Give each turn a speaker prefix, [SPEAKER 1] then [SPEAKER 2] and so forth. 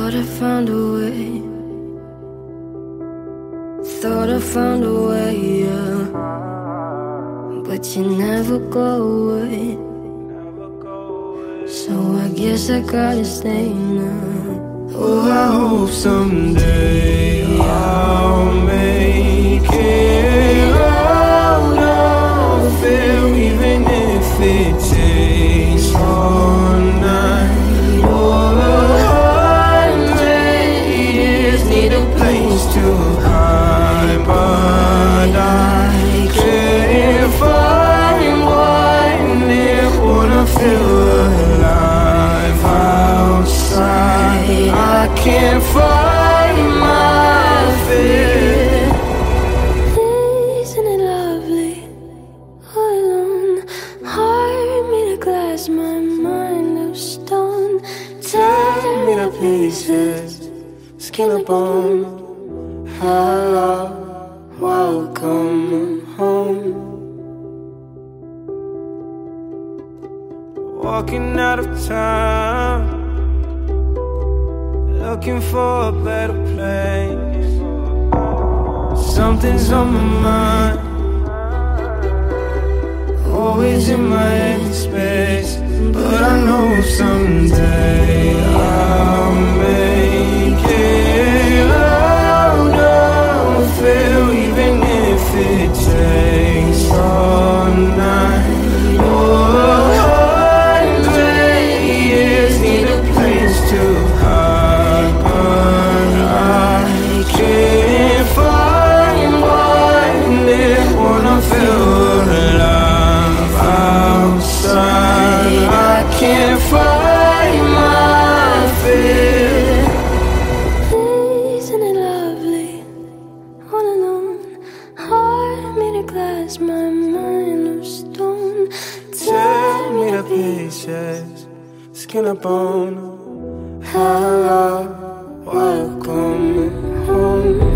[SPEAKER 1] Thought I found a way. Thought I found a way, yeah. But you never go away. So I guess I gotta stay now.
[SPEAKER 2] Oh, I hope someday I'll make it out of here, even if it takes all night or 100 years. Need a place to hide, but I can't find one there. Wanna feel alive outside. I can't find my fear.
[SPEAKER 1] Isn't it lovely? All alone, heart made of glass, my mind of stone.
[SPEAKER 2] Tear me to pieces, skin and bone. Hello, welcome home. Walking out of town, looking for a better place. Something's on my mind, always in my headspace. But I know someday I'll make it out of here, even if it takes all night or 100 years. Need a place to hide, but I can't find one there. Wanna feel alive outside. I can't find my fear.
[SPEAKER 1] Isn't it lovely? All alone, heart made of glass, my mind of stone.
[SPEAKER 2] Tear me to pieces, skin and bone. Hello, welcome home.